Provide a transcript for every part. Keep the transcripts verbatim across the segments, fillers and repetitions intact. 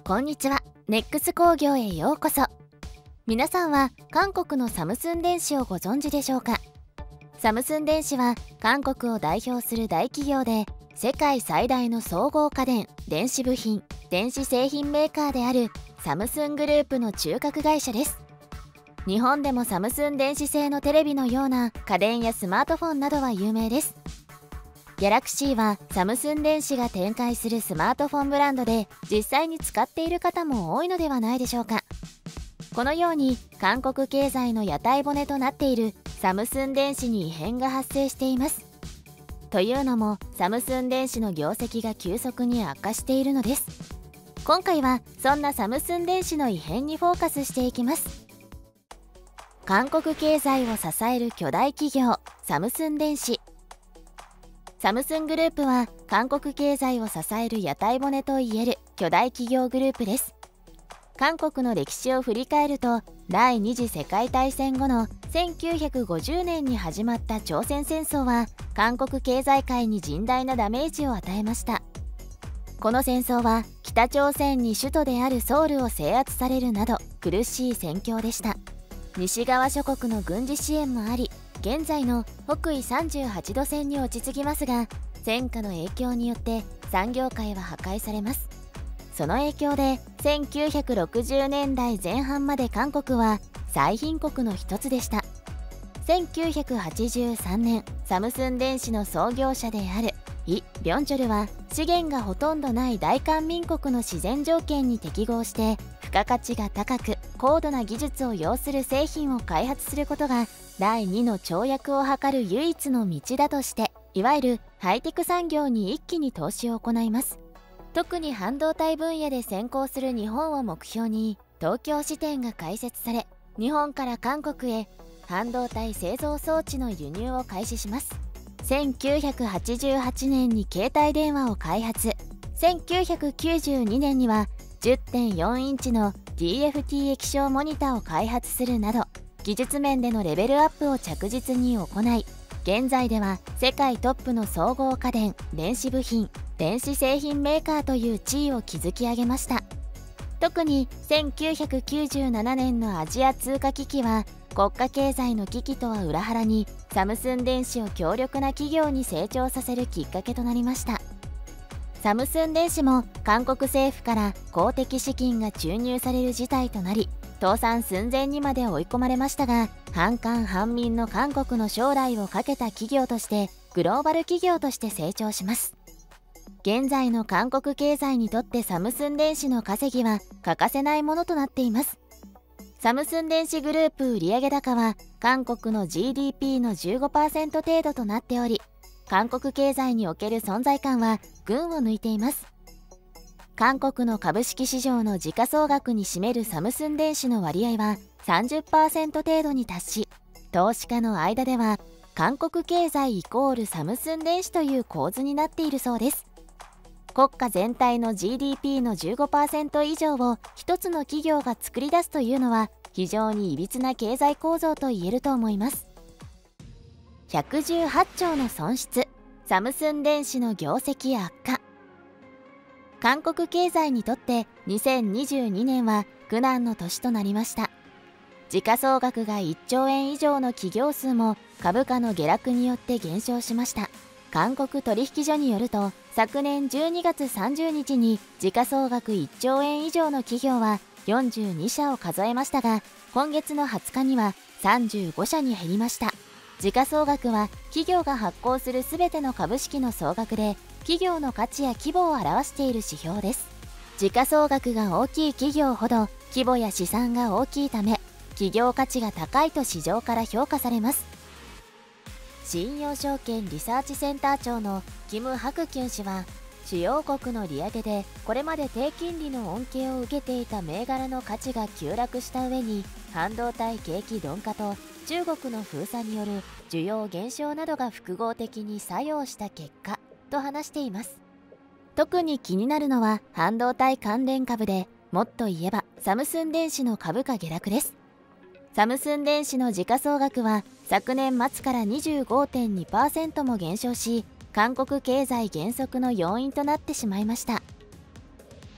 こんにちは。ネックス工業へようこそ。皆さんは韓国のサムスン電子をご存知でしょうか。サムスン電子は韓国を代表する大企業で、世界最大の総合家電・電子部品・電子製品メーカーであるサムスングループの中核会社です。日本でもサムスン電子製のテレビのような家電やスマートフォンなどは有名です。ギャラクシーはサムスン電子が展開するスマートフォンブランドで、実際に使っている方も多いのではないでしょうか。このように韓国経済の屋台骨となっているサムスン電子に異変が発生しています。というのも、サムスン電子の業績が急速に悪化しているのです。今回はそんなサムスン電子の異変にフォーカスしていきます。韓国経済を支える巨大企業、サムスン電子。サムスングループは韓国経済を支える屋台骨といえる巨大企業グループです。韓国の歴史を振り返ると、第二次世界大戦後のせんきゅうひゃくごじゅうねんに始まった朝鮮戦争は、韓国経済界に甚大なダメージを与えました。この戦争は北朝鮮に首都であるソウルを制圧されるなど苦しい戦況でした。西側諸国の軍事支援もあり、現在の北緯さんじゅうはちど線に落ち着きますが、戦火の影響によって産業界は破壊されます。その影響でせんきゅうひゃくろくじゅうねんだいぜん半まで韓国は最貧国の一つでした。せんきゅうひゃくはちじゅうさんねん、サムスン電子の創業者であるイ・ビョンチョルは、資源がほとんどない大韓民国の自然条件に適合して付加価値が高く高度な技術を要する製品を開発することがだいにの跳躍を図る唯一の道だとして、いわゆるハイテク産業に一気に投資を行います。特に半導体分野で先行する日本を目標に東京支店が開設され、日本から韓国へ半導体製造装置の輸入を開始します。せんきゅうひゃくはちじゅうはちねんに携帯電話を開発、せんきゅうひゃくきゅうじゅうにねんには じゅってんよん インチの ディーエフティー 液晶モニターを開発するなど、技術面でのレベルアップを着実に行い、現在では世界トップの総合家電・電子部品・電子製品メーカーという地位を築き上げました。特にせんきゅうひゃくきゅうじゅうななねんのアジア通貨危機は、国家経済の危機とは裏腹にサムスン電子を強力な企業に成長させるきっかけとなりました。サムスン電子も韓国政府から公的資金が注入される事態となり、倒産寸前にまで追い込まれましたが、半官半民の韓国の将来をかけた企業としてグローバル企業として成長します。現在の韓国経済にとってサムスン電子の稼ぎは欠かせないものとなっています。サムスン電子グループ売上高は韓国の ジーディーピー の じゅうごパーセント 程度となっており、韓国経済における存在感は群を抜いています。韓国の株式市場の時価総額に占めるサムスン電子の割合は さんじゅっパーセント 程度に達し、投資家の間では韓国経済イコールサムスン電子という構図になっているそうです。国家全体の ジーディーピー の じゅうごパーセント 以上を一つの企業が作り出すというのは、非常にいびつな経済構造と言えると思います。ひゃくじゅうはちちょうの損失、サムスン電子の業績悪化。韓国経済にとってにせんにじゅうにねんは苦難の年となりました。時価総額がいっちょうえん以上の企業数も株価の下落によって減少しました。韓国取引所によると、昨年じゅうにがつさんじゅうにちに時価総額いっちょうえん以上の企業はよんじゅうにしゃを数えましたが、今月のはつかにはさんじゅうごしゃに減りました。時価総額は企業が発行するすべての株式の総額で、企業の価値や規模を表している指標です。時価総額が大きい企業ほど規模や資産が大きいため、企業価値が高いと市場から評価されます。信用証券リサーチセンター長のキム・ハクキュン氏は、主要国の利上げでこれまで低金利の恩恵を受けていた銘柄の価値が急落した上に、半導体景気鈍化と中国の封鎖による需要減少などが複合的に作用した結果と話しています。特に気になるのは半導体関連株で、もっと言えばサムスン電子の株価下落です。サムスン電子の時価総額は昨年末から にじゅうごてんにパーセント も減少し、韓国経済減速の要因となってしまいました。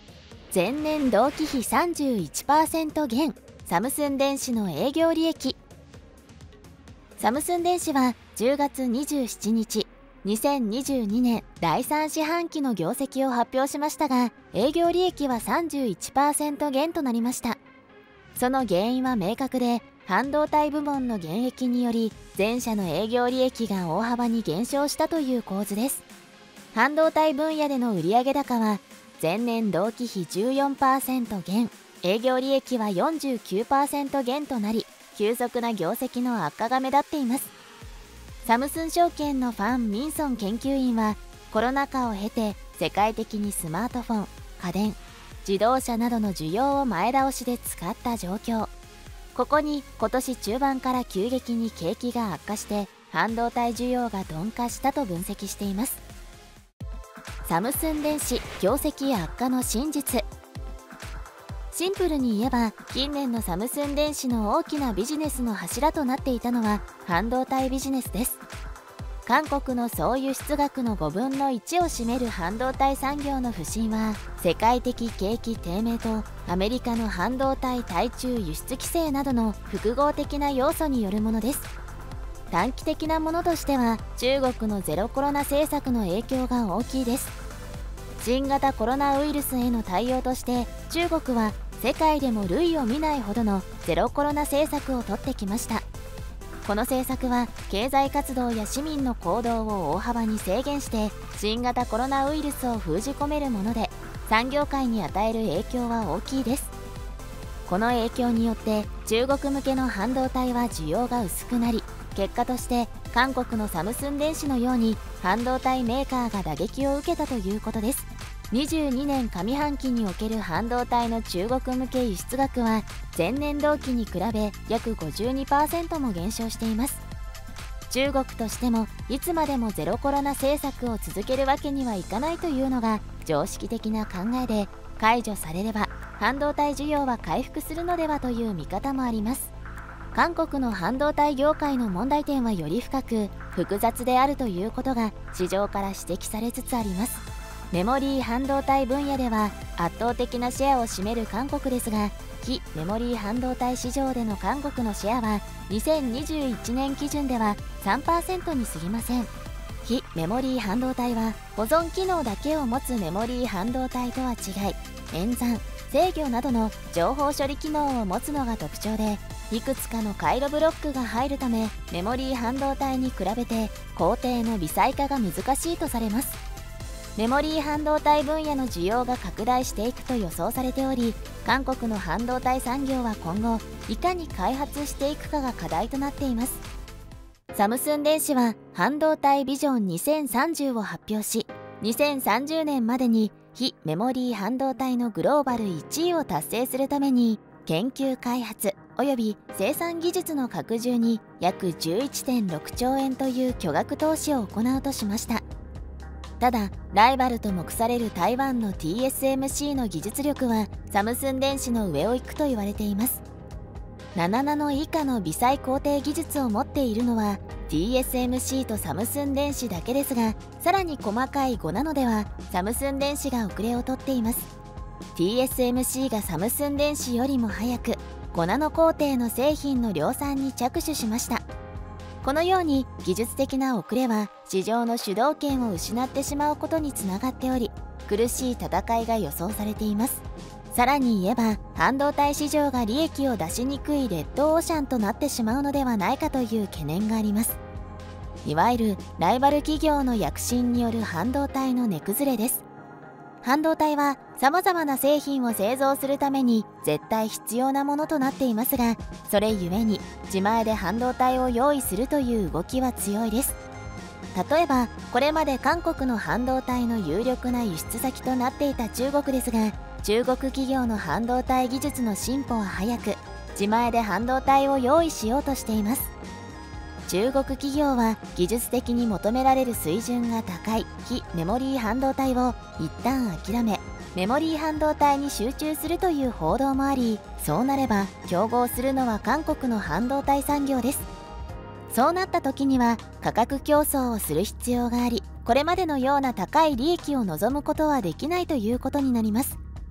前年同期比 さんじゅういちパーセント 減、サムスン電子の営業利益。サムスン電子はじゅうがつにじゅうしちにち、にせんにじゅうにねんだいさん四半期の業績を発表しましたが、営業利益は さんじゅういちパーセント 減となりました。その原因は明確で、半導体部門の減益により全社の営業利益が大幅に減少したという構図です。半導体分野での売上高は前年同期比 じゅうよんパーセント 減、営業利益は よんじゅうきゅうパーセント 減となり、急速な業績の悪化が目立っています。サムスン証券のファン・ミンソン研究員は、コロナ禍を経て世界的にスマートフォン、家電、自動車などの需要を前倒しで使った状況、ここに今年中盤から急激に景気が悪化して半導体需要が鈍化したと分析しています。サムスン電子業績悪化の真実。シンプルに言えば、近年のサムスン電子の大きなビジネスの柱となっていたのは半導体ビジネスです。韓国の総輸出額のごぶんのいちを占める半導体産業の不振は、世界的景気低迷とアメリカの半導体対中輸出規制などの複合的な要素によるものです。短期的なものとしては、中国のゼロコロナ政策の影響が大きいです。新型コロナウイルスへの対応として、中国は世界でも類を見ないほどのゼロコロナ政策をとってきました。この政策は経済活動や市民の行動を大幅に制限して新型コロナウイルスを封じ込めるもので、産業界に与える影響は大きいです。この影響によって中国向けの半導体は需要が薄くなり、結果として韓国のサムスン電子のように半導体メーカーが打撃を受けたということです。にじゅうにねん上半期における半導体の中国向け輸出額は前年同期に比べ約 ごじゅうにパーセント も減少しています。中国としてもいつまでもゼロコロナ政策を続けるわけにはいかないというのが常識的な考えで、解除されれば半導体需要は回復するのではという見方もあります。韓国の半導体業界の問題点はより深く複雑であるということが市場から指摘されつつあります。メモリー半導体分野では圧倒的なシェアを占める韓国ですが、非メモリー半導体市場での韓国のシェアはにせんにじゅういちねん基準では さんパーセント に過ぎません。非メモリー半導体は保存機能だけを持つメモリー半導体とは違い、演算、制御などの情報処理機能を持つのが特徴で、いくつかの回路ブロックが入るためメモリー半導体に比べて工程の微細化が難しいとされます。メモリー半導体分野の需要が拡大していくと予想されており、韓国の半導体産業は今後いかに開発していくかが課題となっています。サムスン電子は半導体ビジョンにせんさんじゅうを発表し、にせんさんじゅうねんまでに非メモリー半導体のグローバルいちいを達成するために、研究開発および生産技術の拡充に約 じゅういってんろくちょうえんという巨額投資を行うとしました。ただ、ライバルと目される台湾の ティーエスエムシー の技術力はサムスン電子の上を行くと言われています。ななナノ以下の微細工程技術を持っているのは ティーエスエムシー とサムスン電子だけですが、さらに細かいごナノではサムスン電子が遅れをとっています。ティーエスエムシー がサムスン電子よりも早くごナノ工程の製品の量産に着手しました。このように技術的な遅れは市場の主導権を失ってしまうことにつながっており、苦しい戦いが予想されています。さらに言えば、半導体市場が利益を出しにくいレッドオーシャンとなってしまうのではないかという懸念があります。いわゆるライバル企業の躍進による半導体の値崩れです。半導体は様々な製品を製造するために絶対必要なものとなっていますが、それゆえに自前で半導体を用意するという動きは強いです。例えば、これまで韓国の半導体の有力な輸出先となっていた中国ですが、中国企業の半導体技術の進歩は早く、自前で半導体を用意しようとしています。中国企業は技術的に求められる水準が高い非メモリー半導体を一旦諦め、メモリー半導体に集中するという報道もあり、そうなれば競合するのは韓国の半導体産業です。そうなった時には価格競争をする必要があり、これまでのような高い利益を望むことはできないということになります。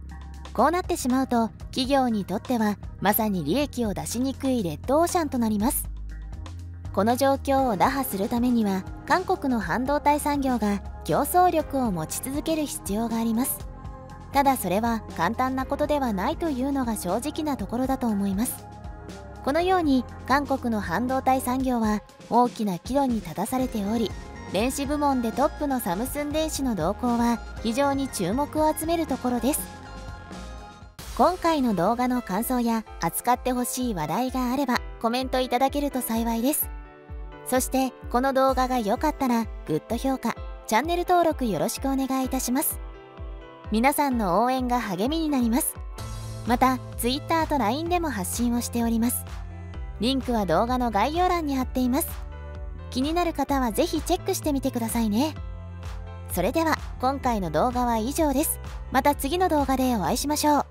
こうなってしまうと企業にとってはまさに利益を出しにくいレッドオーシャンとなります。この状況を打破するためには韓国の半導体産業が競争力を持ち続ける必要があります。ただそれは簡単なことではないというのが正直なところだと思います。このように韓国の半導体産業は大きな岐路に立たされており、電子部門でトップのサムスン電子の動向は非常に注目を集めるところです。今回の動画の感想や扱ってほしい話題があればコメントいただけると幸いです。そしてこの動画が良かったらグッド評価、チャンネル登録よろしくお願いいたします。皆さんの応援が励みになります。また Twitter と ライン でも発信をしております。リンクは動画の概要欄に貼っています。気になる方はぜひチェックしてみてくださいね。それでは今回の動画は以上です。また次の動画でお会いしましょう。